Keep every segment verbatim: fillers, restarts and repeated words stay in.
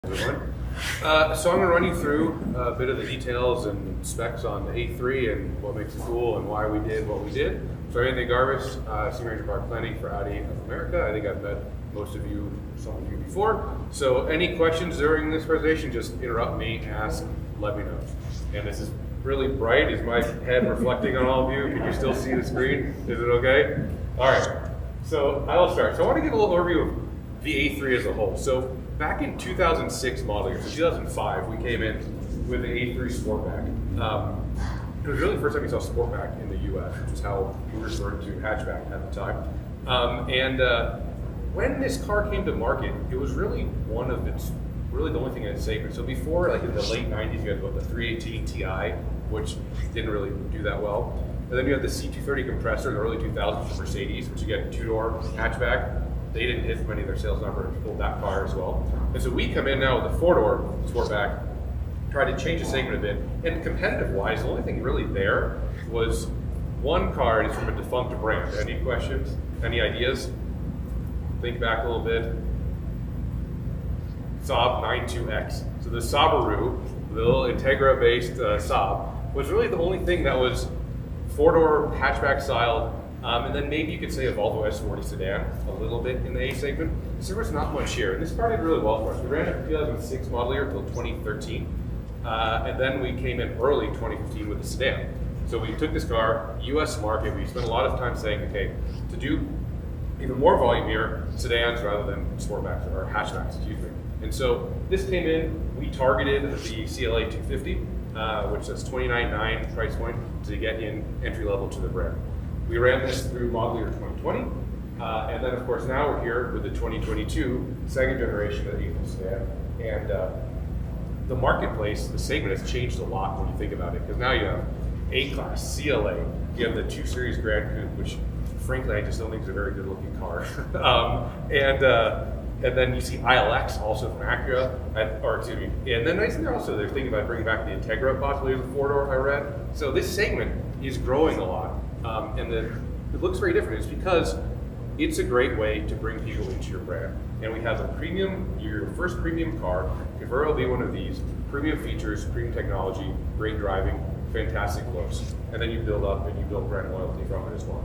Everyone. Uh, so I'm going to run you through a bit of the details and specs on the A three and what makes it cool and why we did what we did. So I'm Anthony Garbis, uh, Senior Manager Product Planning for Audi of America. I think I've met most of you, some of you before. So any questions during this presentation, just interrupt me, ask, let me know. And this is really bright. Is my head reflecting on all of you? Can you still see the screen? Is it okay? All right. So I'll start. So I want to give a little overview of the A three as a whole. So back in two thousand six model year, so two thousand five, we came in with the A three Sportback. Um, it was really the first time we saw Sportback in the U S, which is how we referred to hatchback at the time. Um, and uh, when this car came to market, it was really one of its, really the only thing in its segment. So before, like in the late nineties, you had about the three eighteen T I, which didn't really do that well. And then you had the C two thirty compressor in the early two thousands for Mercedes, which you get two-door hatchback. They didn't hit many of their sales numbers pulled that car as well. And so we come in now with a four-door Sportback, try to change the segment a bit. And competitive-wise, the only thing really there was one car, and it's from a defunct brand. Any questions? Any ideas? Think back a little bit. Saab ninety-two X. So the Subaru, the little Integra-based uh, Saab, was really the only thing that was four-door hatchback style. Um, and then maybe you could say a Volvo S forty sedan, a little bit in the A segment. So there was not much here. And this car did really well for us. We ran it from two thousand six model year until twenty thirteen. Uh, and then we came in early twenty fifteen with the sedan. So we took this car, U S market, we spent a lot of time saying, okay, to do even more volume here, sedans rather than Sportbacks, or hatchbacks, excuse me. And so this came in, we targeted the C L A two fifty, uh, which is twenty-nine point nine price point to get in entry level to the brand. We ran this through model year twenty twenty, uh, and then of course now we're here with the twenty twenty-two second generation of the A three sedan. And uh, the marketplace, the segment has changed a lot when you think about it, because now you have A-Class, C L A, you have the two series Grand Coupe, which frankly I just don't think is a very good looking car. um, and uh, and then you see I L X also from Acura, and, or excuse me, and then I think also they're thinking about bringing back the Integra possibly as a four-door, I read. So this segment is growing a lot. Um, and the, it looks very different. It's because it's a great way to bring people into your brand. And we have a premium, your first premium car, could very well be one of these. Premium features, premium technology, great driving, fantastic looks. And then you build up and you build brand loyalty from it as well.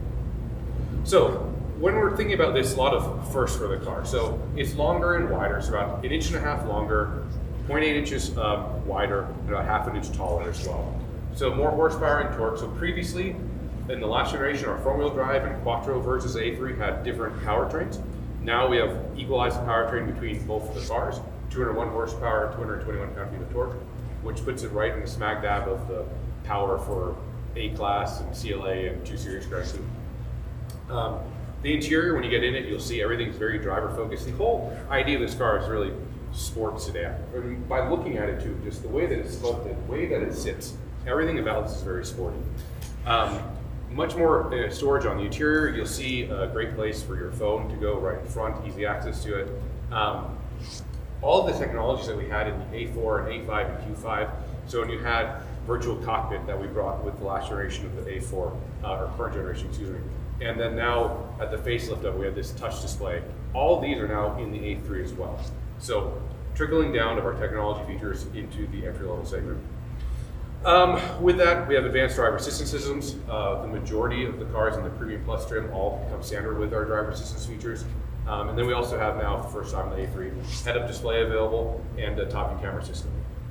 So when we're thinking about this, a lot of firsts for the car. So it's longer and wider, so about an inch and a half longer, zero point eight inches um, wider, and about half an inch taller as well. So more horsepower and torque. So previously, in the last generation, our front-wheel drive and Quattro versus A three had different powertrains. Now we have equalized powertrain between both of the cars, two hundred one horsepower, two hundred twenty-one pound-feet of torque, which puts it right in the smack dab of the power for A-Class and C L A and two series Grand Coupe. Um, the interior, when you get in it, you'll see everything's very driver-focused. The whole idea of this car is really sports sedan. I mean, by looking at it too, just the way that it's sculpted, the way that it sits, everything about this is very sporty. Um, Much more uh, storage on the interior. You'll see a great place for your phone to go right in front, easy access to it. Um, all of the technologies that we had in the A four and A five and Q five, so when you had virtual cockpit that we brought with the last generation of the A four, uh, or current generation, excuse me, and then now at the facelift of it, we have this touch display. All of these are now in the A three as well. So trickling down of our technology features into the entry-level segment. Um, with that, we have advanced driver assistance systems. Uh, the majority of the cars in the Premium Plus trim all come standard with our driver assistance features. Um, and then we also have now, for the first time in the A three, head-up display available and a top-view camera system.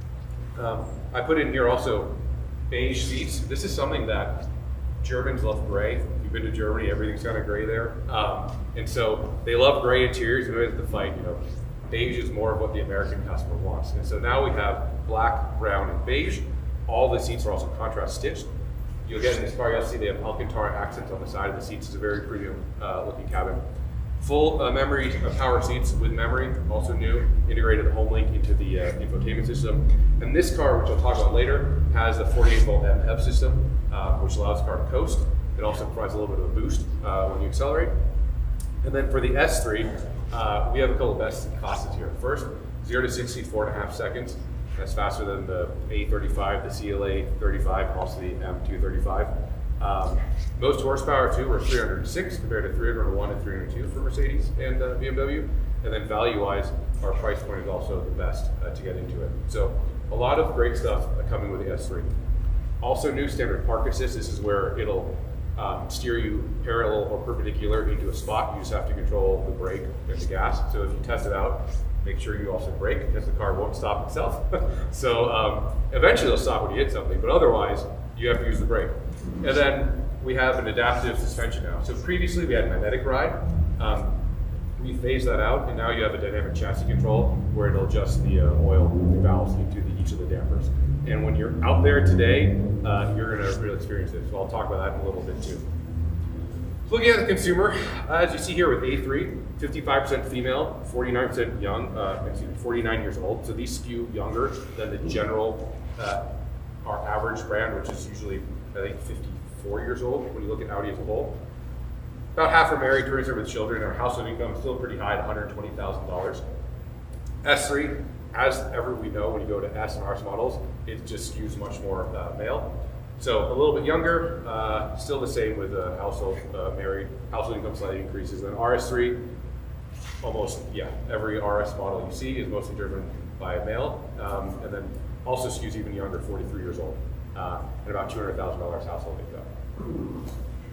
Um, I put in here also beige seats. This is something that Germans love gray. If you've been to Germany, everything's kind of gray there. Um, and so they love gray interiors. We always have to fight, you know, beige is more of what the American customer wants. And so now we have black, brown, and beige. All the seats are also contrast stitched. You'll get in this car, you'll see they have Alcantara accents on the side of the seats. It's a very premium uh, looking cabin. Full uh, memory uh, power seats with memory, also new, integrated HomeLink into the uh, infotainment system. And this car, which I'll talk about later, has the forty-eight volt M P E V system, uh, which allows the car to coast. It also provides a little bit of a boost uh, when you accelerate. And then for the S three, uh, we have a couple of best classes here. First, zero to sixty, four and a half seconds. That's faster than the A thirty-five, the C L A thirty-five, and also the M two thirty-five. Um, most horsepower too were three hundred six compared to three hundred one and three hundred two for Mercedes and uh, B M W. And then value-wise, our price point is also the best uh, to get into it. So a lot of great stuff uh, coming with the S three. Also new standard park assist. This is where it'll um, steer you parallel or perpendicular into a spot. You just have to control the brake and the gas. So if you test it out, make sure you also brake because the car won't stop itself. So um, eventually it'll stop when you hit something, but otherwise you have to use the brake. And then we have an adaptive suspension now. So previously we had magnetic ride. Um, we phased that out, and now you have a dynamic chassis control where it'll adjust the uh, oil valves into the, each of the dampers. And when you're out there today, uh, you're going to really experience this. So I'll talk about that in a little bit too. So looking at the consumer, uh, as you see here with A three, fifty-five percent female, forty-nine percent young, uh, excuse me, forty-nine years old. So these skew younger than the general, uh, our average brand, which is usually, I think, fifty-four years old when you look at Audi as a whole. About half are married, two-thirds are with children. Our household income is still pretty high at one hundred twenty thousand dollars. S three, as ever we know, when you go to S and R S models, it just skews much more uh, male. So a little bit younger, uh, still the same with uh, household uh, married, household income slightly increases. And then R S three, almost, yeah, every R S model you see is mostly driven by a male. Um, and then also skews even younger, forty-three years old, uh, and about two hundred thousand dollars household income.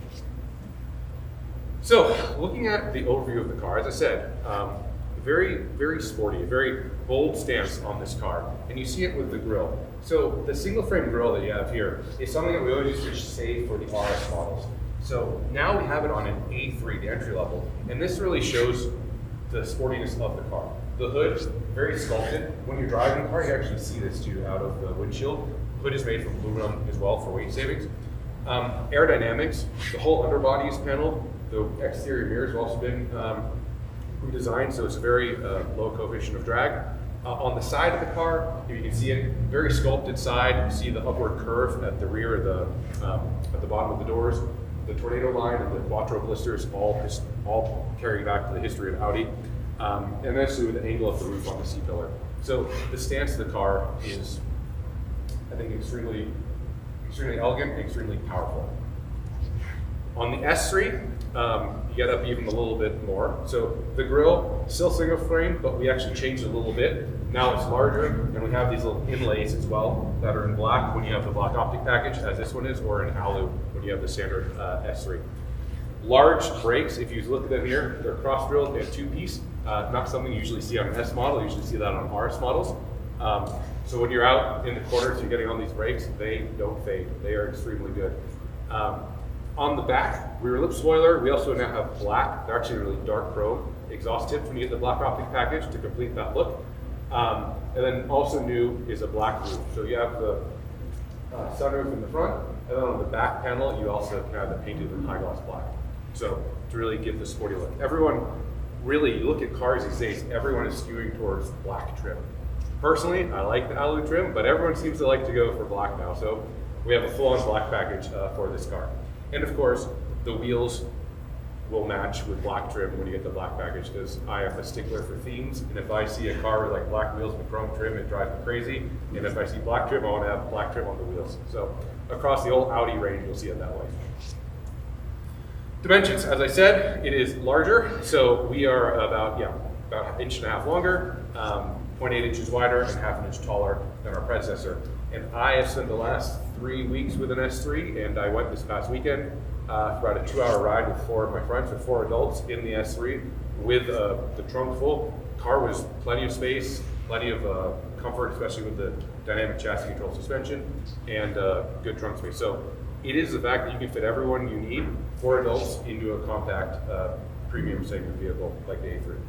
So, looking at the overview of the car, as I said, um, very, very sporty, very bold stance on this car, and you see it with the grille. So, the single frame grille that you have here is something that we always used to save for the R S models. So, now we have it on an A three, the entry level, and this really shows the sportiness of the car. The hood, very sculpted. When you're driving the car, you actually see this too out of the windshield. The hood is made from aluminum as well for weight savings. Um, aerodynamics, the whole underbody is paneled. The exterior mirrors have also been um, redesigned, so it's a very uh, low coefficient of drag. Uh, on the side of the car, you can see it, very sculpted side. You see the upward curve at the rear, of the, um, at the bottom of the doors. The tornado line and the quattro blisters all, all carrying back to the history of Audi. Um, and eventually with the angle of the roof on the C-pillar. So the stance of the car is, I think, extremely, extremely elegant, extremely powerful. On the S three, um, you get up even a little bit more. So the grille, still single frame, but we actually changed it a little bit. Now it's larger, and we have these little inlays as well that are in black when you have the black optic package, as this one is, or in alu when you have the standard uh, S three. Large brakes, if you look at them here, they're cross-drilled and two-piece. Uh, not something you usually see on an S model, you usually see that on R S models. Um, so when you're out in the corners, you're getting on these brakes, they don't fade. They are extremely good. Um, on the back, rear lip spoiler, we also now have black, they're actually really dark chrome exhaust tips when you get the black optic package to complete that look. Um, and then also new is a black roof. So you have the uh, sunroof in the front, and then on the back panel, you also have it painted in high gloss black. So to really give the sporty look. Everyone, really, you look at cars these days, everyone is skewing towards black trim. Personally, I like the alu trim, but everyone seems to like to go for black now. So we have a full-on black package uh, for this car. And of course, the wheels will match with black trim when you get the black package, because I am a stickler for themes, and if I see a car with like black wheels and chrome trim, it drives me crazy. And if I see black trim, I want to have black trim on the wheels. So across the whole Audi range, you'll see it that way. Dimensions, as I said, it is larger, so we are about, yeah, about an inch and a half longer, um, zero point eight inches wider, and half an inch taller than our predecessor. And I have spent the last three weeks with an S three, and I went this past weekend uh, for about a two-hour ride with four of my friends, with four adults in the S three, with uh, the trunk full. Car was plenty of space, plenty of uh, comfort, especially with the dynamic chassis control suspension, and uh, good trunk space. So it is the fact that you can fit everyone you need, four adults, into a compact uh, premium segment vehicle like the A three.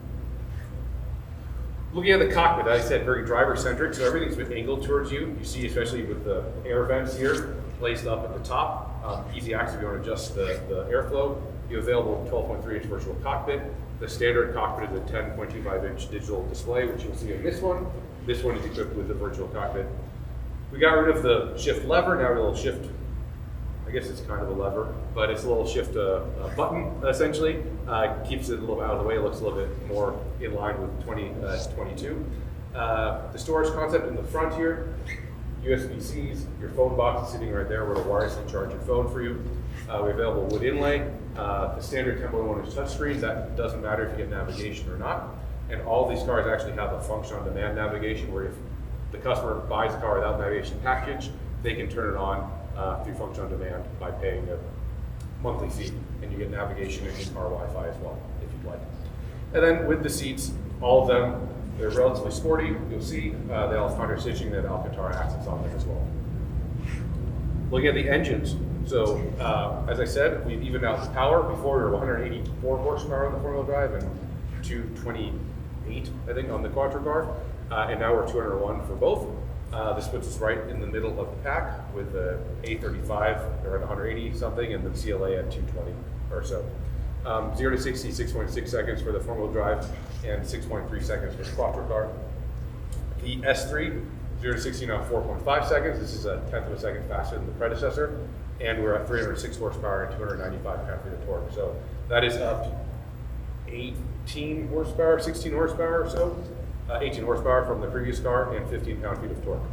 Looking at the cockpit, as I said, very driver-centric, so everything's been angled towards you. You see, especially with the air vents here, placed up at the top. Um, easy access if you want to adjust the, the airflow. You have available twelve point three inch virtual cockpit. The standard cockpit is a ten point two five inch digital display, which you'll see in this one. This one is equipped with the virtual cockpit. We got rid of the shift lever, now we have a little shift, I guess it's kind of a lever, but it's a little shift uh, uh, button, essentially. Uh, keeps it a little out of the way, it looks a little bit more in line with twenty twenty-two. Uh, the storage concept in the front here, U S B Cs, your phone box is sitting right there where to wirelessly charge your phone for you. Uh, we have available wood inlay, uh, the standard ten point one inch touchscreen, that doesn't matter if you get navigation or not. And all these cars actually have a function-on-demand navigation where if the customer buys a car without navigation package, they can turn it on uh, through function-on-demand by paying a monthly fee, and you get navigation and in-car Wi-Fi as well, if you'd like. And then with the seats, all of them, they're relatively sporty. You'll see uh, they all have under stitching that Alcantara accents on them as well. Looking at the engines, so uh, as I said, we've evened out the power. Before we were one hundred eighty-four horsepower on the four-wheel drive and two twenty-eight, I think, on the Quattro car, uh, and now we're two hundred one for both. Uh, this puts us right in the middle of the pack with the A thirty-five around one hundred eighty something and the C L A at two twenty or so. Um, zero to sixty, six point six seconds for the four-wheel drive and six point three seconds for the Quattro car. The S three, zero to sixty now four point five seconds. This is a tenth of a second faster than the predecessor. And we're at three hundred six horsepower and two hundred ninety-five pound-feet of torque. So that is up eighteen horsepower, sixteen horsepower or so. Uh, eighteen horsepower from the previous car and fifteen pound-feet of torque.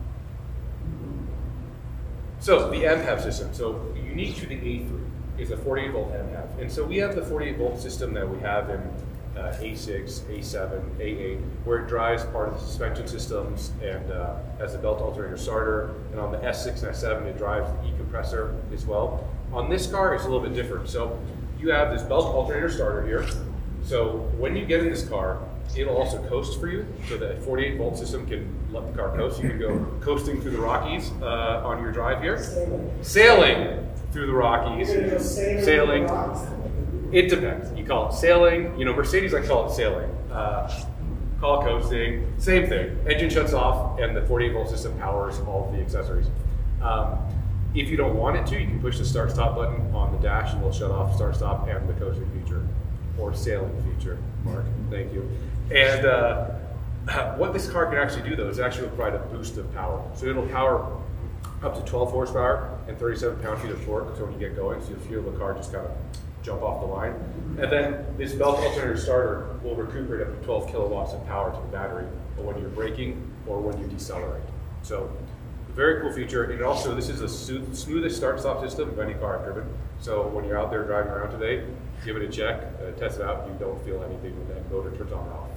So the M P E V system, so unique to the A three is a forty-eight volt M P E V. And so we have the forty-eight volt system that we have in uh, A six, A seven, A eight, where it drives part of the suspension systems and uh, has a belt alternator starter. And on the S six and S seven, it drives the e-compressor as well. On this car, it's a little bit different. So you have this belt alternator starter here. So when you get in this car, it'll also coast for you, so the forty-eight volt system can let the car coast. You can go coasting through the Rockies uh, on your drive here. Sailing. Sailing through the Rockies. Sailing. sailing. It depends. You call it sailing. You know, Mercedes, I call it sailing. Uh, call it coasting. Same thing. Engine shuts off, and the forty-eight volt system powers all of the accessories. Um, if you don't want it to, you can push the start-stop button on the dash, and it'll shut off start-stop and the coasting feature, or sailing feature. Mark, thank you. And uh, what this car can actually do, though, is actually provide a boost of power. So it'll power up to twelve horsepower and thirty-seven pound-feet of torque. So when you get going, so you'll feel the car just kind of jump off the line. And then this belt alternator starter will recuperate up to twelve kilowatts of power to the battery, but when you're braking or when you decelerate. So very cool feature. And also, this is the smoothest start-stop system of any car I've driven. So when you're out there driving around today, give it a check, uh, test it out. You don't feel anything when that motor turns on and off.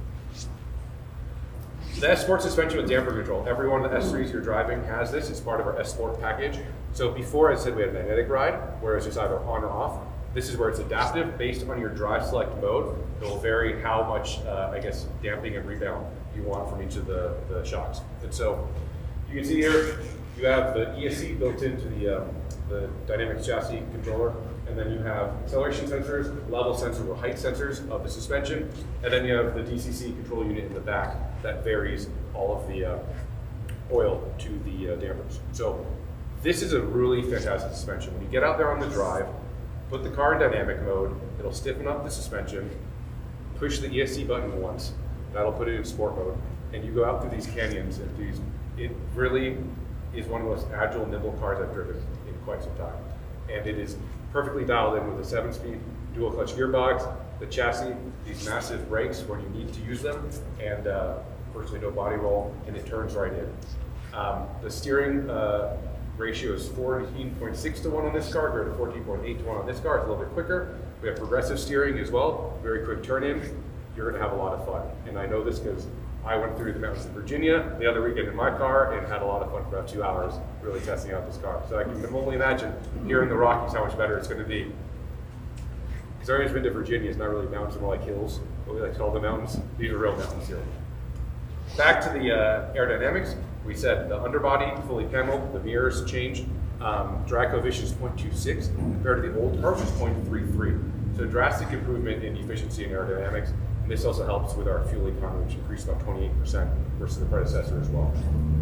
The S Sport suspension with damper control. Every one of the S threes you're driving has this. It's part of our S Sport package. So before, as I said, we had a magnetic ride, where it's just either on or off. This is where it's adaptive based on your drive select mode. It will vary how much, uh, I guess, damping and rebound you want from each of the, the shocks. And so you can see here, you have the E S C built into the, um, the dynamics chassis controller. And then you have acceleration sensors, level sensors or height sensors of the suspension. And then you have the D C C control unit in the back that varies all of the uh, oil to the uh, dampers. So this is a really fantastic suspension. When you get out there on the drive, put the car in dynamic mode, it'll stiffen up the suspension, push the E S C button once, that'll put it in sport mode, and you go out through these canyons and these, it really is one of the most agile, nimble cars I've driven in quite some time. And it is perfectly dialed in with a seven speed dual clutch gearbox, the chassis, these massive brakes when you need to use them, and uh, virtually no body roll, and it turns right in. Um, the steering uh, ratio is fourteen point six to one on this car, compared to fourteen point eight to one on this car. It's a little bit quicker. We have progressive steering as well, very quick turn in. You're gonna have a lot of fun. And I know this because I went through the mountains of Virginia the other weekend in my car and had a lot of fun for about two hours really testing out this car. So I can only imagine here in the Rockies how much better it's going to be. Because everyone's been to Virginia, it's not really mountains, more like hills, what we like to call the mountains. These are real mountains here. Back to the uh, aerodynamics, we said the underbody fully paneled, the mirrors changed. Um, drag coefficient is zero point two six compared to the old car, which is zero point three three. So drastic improvement in efficiency and aerodynamics. And this also helps with our fuel economy, which increased about twenty-eight percent versus the predecessor as well.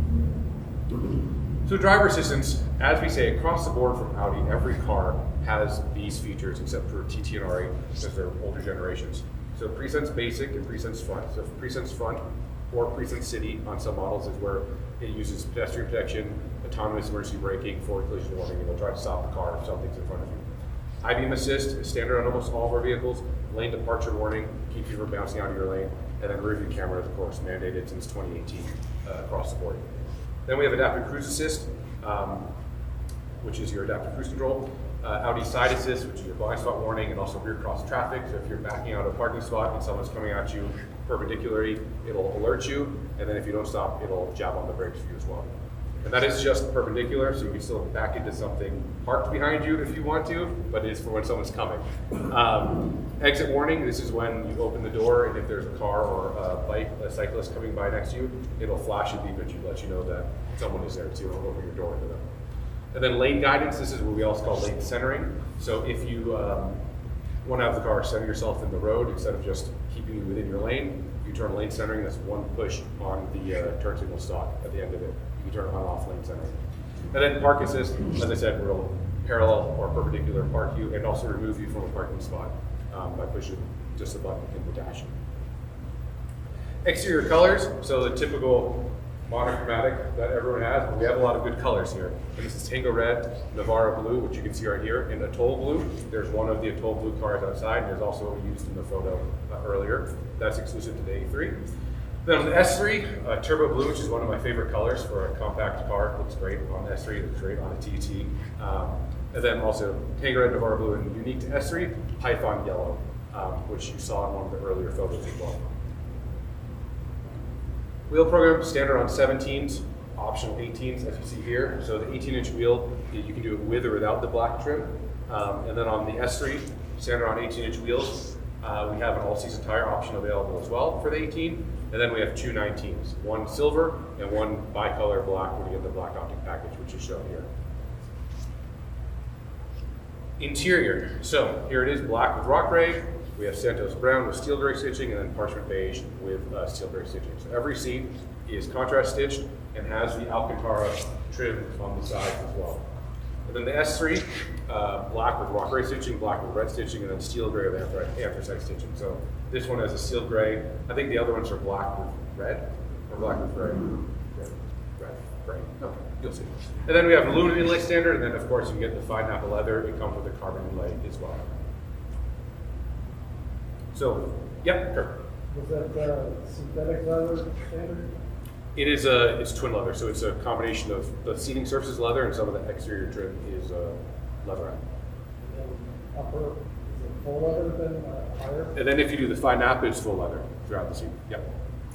So driver assistance, as we say, across the board from Audi, every car has these features except for T T and R eight because they're older generations. So Presense Basic and Presense Front. So for Presense Front or Presense City on some models is where it uses pedestrian protection, autonomous emergency braking, forward collision warning, and it'll try to stop the car if something's in front of you. I beam assist is standard on almost all of our vehicles. Lane departure warning keeps you from bouncing out of your lane. And then rear view camera is, of course, mandated since twenty eighteen uh, across the board. Then we have adaptive cruise assist, um, which is your adaptive cruise control. Uh, Audi side assist, which is your blind spot warning, and also rear cross traffic. So if you're backing out a parking spot and someone's coming at you perpendicularly, it'll alert you, and then if you don't stop, it'll jab on the brakes for you as well. And that is just perpendicular, so you can still back into something parked behind you if you want to, but it's for when someone's coming. Um, exit warning, this is when you open the door, and if there's a car or a bike, a cyclist coming by next to you, it'll flash a beep at you, let you know that someone is there, so you don't open your door to them. And then lane guidance, this is what we also call lane centering. So if you um, want to have the car center yourself in the road, instead of just keeping you within your lane, you turn lane centering, that's one push on the uh, turn signal stalk at the end of it. You can turn on and off lane centering. And then park assist, as I said, will parallel or perpendicular park you and also remove you from a parking spot um, by pushing just a button in the dash. Exterior colors, so the typical monochromatic that everyone has, but we have a lot of good colors here. And this is Tango Red, Navarra Blue, which you can see right here, and Atoll Blue. There's one of the Atoll Blue cars outside, and there's also what we used in the photo uh, earlier. That's exclusive to the A three. Then on the S three, uh, Turbo Blue, which is one of my favorite colors for a compact car. Looks great on the S three, looks great on a T T. Um, and then also Tango Red, Navarra Blue, and unique to S three, Python Yellow, um, which you saw in one of the earlier photos as well. Wheel program, standard on seventeens, optional eighteens, as you see here. So the eighteen inch wheel, you can do it with or without the black trim. Um, and then on the S three, standard on eighteen inch wheels, uh, we have an all-season tire option available as well for the eighteen. And then we have two nineteens, one silver and one bicolor black when you get the black optic package, which is shown here. Interior, so here it is, black with rock gray. We have Santos brown with steel gray stitching, and then parchment beige with uh, steel gray stitching. So every seat is contrast stitched and has the Alcantara trim on the sides as well. And then the S three, uh, black with rock gray stitching, black with red stitching, and then steel gray with anthracite stitching. So this one has a steel gray. I think the other ones are black with red, or black with gray. Red, red, gray. Okay, you'll see. And then we have aluminum inlay standard, and then of course you get the fine nappa leather. It comes with a carbon inlay as well. So, yep, Kirk. Was that uh, synthetic leather standard? It is a, it's twin leather, so it's a combination of the seating surface is leather and some of the exterior trim is uh, leatherette. And upper, is it full leather then, uh, higher? And then if you do the fine nappa, it's full leather throughout the seat, yep.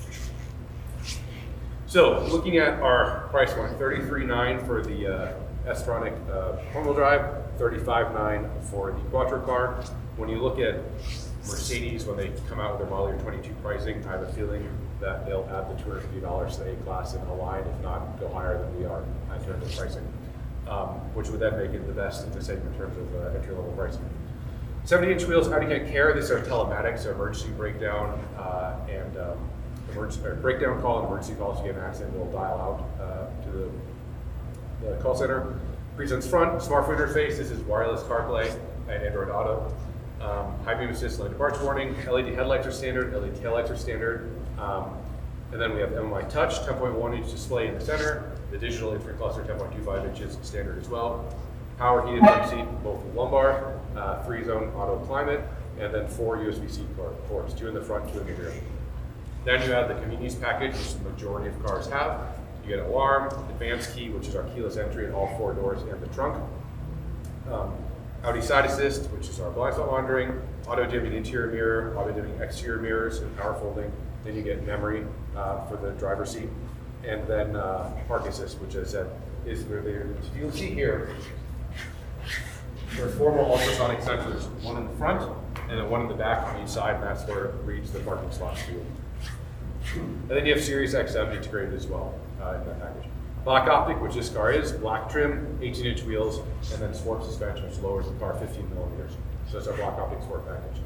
So, looking at our price point, thirty-three nine for the uh, S-Tronic uh, front-wheel drive, thirty-five nine for the Quattro car. When you look at Mercedes, when they come out with their model year twenty-two pricing, I have a feeling that they'll add the two hundred fifty dollars to the A-Class and align, if not go higher than we are in terms of pricing, um, which would then make it the best in the segment in terms of uh, entry-level pricing. seventy inch wheels, Audi can't care. These are telematics, so emergency breakdown uh, and um, emergency, or breakdown call and emergency calls. If you get an accident, they'll dial out uh, to the, the call center. Presents front, smartphone interface. This is wireless CarPlay and Android Auto. Um, high beam assist, lane departure warning, L E D headlights are standard, L E D taillights are standard, um, and then we have M M I Touch, ten point one inch display in the center, the digital instrument cluster, ten point two five inches standard as well, power heated front seat, both with lumbar, uh, three zone auto climate, and then four U S B C ports, two in the front, two in the rear. Then you have the convenience package, which the majority of cars have. You get an alarm, advanced key, which is our keyless entry in all four doors and the trunk. Um, Audi side assist, which is our blind spot monitoring, auto dimming interior mirror, auto dimming exterior mirrors, and power folding. Then you get memory uh, for the driver's seat, and then uh, park assist, which as I said is where they. You'll see here. There are four more ultrasonic sensors, one in the front and then one in the back on each side, and that's where it reads the parking spots to you. And then you have Sirius X M integrated as well uh, in that package. Black optic, which this car is, black trim, eighteen inch wheels, and then sport suspension, which lowers the car fifteen millimeters. So that's our black optic sport package.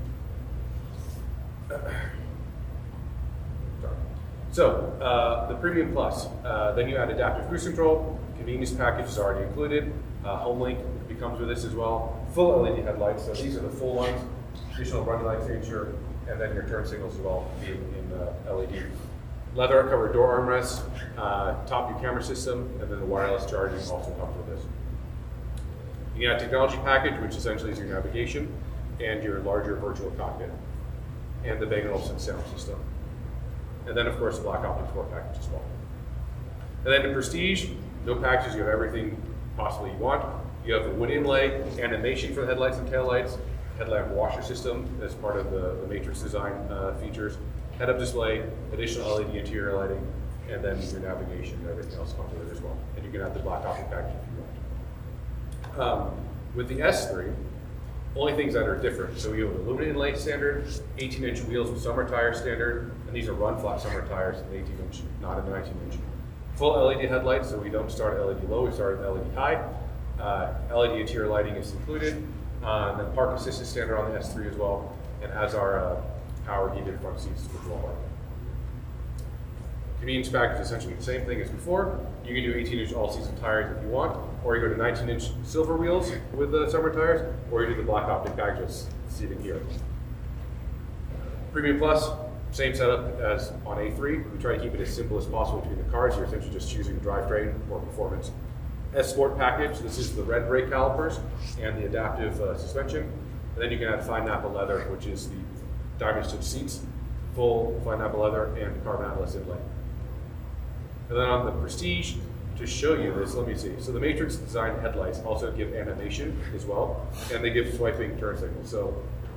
Sorry. So, uh, the Premium Plus, uh, then you add adaptive cruise control, convenience package is already included, uh, home link comes with this as well, full L E D headlights, so these are the full ones, additional running light signature, and then your turn signals as well being in uh, L E D. Leather covered door armrests, uh, top view camera system, and then the wireless charging also comes with this. You got a technology package, which essentially is your navigation, and your larger virtual cockpit, and the Bang and Olufsen sound system. And then, of course, the black optic sport package as well. And then in Prestige, no packages, you have everything possibly you want. You have the wood inlay, animation for the headlights and taillights, headlamp washer system as part of the, the Matrix design uh, features, head-up display, additional L E D interior lighting, and then your navigation and everything else comes with it as well. And you can have the black optic package if you want. Um, with the S three, only things that are different. So we have an aluminum inlay standard, eighteen inch wheels with summer tires standard, and these are run flat summer tires, an eighteen inch, not a nineteen inch. Full L E D headlights, so we don't start at L E D low, we start at L E D high. Uh, L E D interior lighting is included, uh, and then park assist is standard on the S three as well, and as our uh, power heated front seats with dual lighting. Convenience package is essentially the same thing as before. You can do eighteen inch all-season tires if you want, or you go to nineteen inch silver wheels with the summer tires, or you do the black optic package that's seated here. Premium Plus, same setup as on A three. We try to keep it as simple as possible between the cars. You're essentially just choosing drivetrain or performance. S Sport package, this is the red brake calipers and the adaptive uh, suspension. And then you can add fine nappa leather, which is the diamond stitch seats, full fine nappa leather, and carbon atlas inlay. And then on the Prestige, to show you this, let me see. So the Matrix design headlights also give animation as well, and they give swiping turn signals. So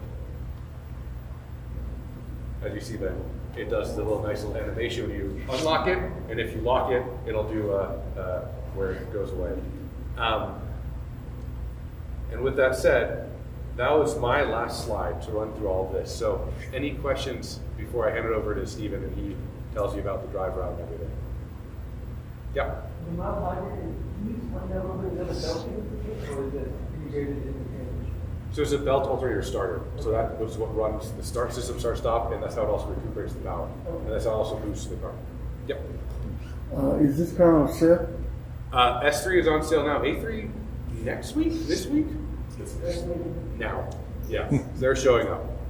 as you see then, it does the little nice little animation when you unlock it, and if you lock it, it'll do uh, uh, where it goes away. Um, and with that said, that was my last slide to run through all of this. So any questions before I hand it over to Steven and he tells you about the drive route and everything? Yeah. The mild hybrid, can you explain that a little bit? Is that a belting, or is it integrated in the package? So it's a belt alternator starter. So that was what runs the start system, start stop, and that's how it also recuperates the power. And that's how it also boosts the car. Yep. Uh, is this car on sale? Uh, S three is on sale now. A three next week? This week? Now. Yeah. They're showing up.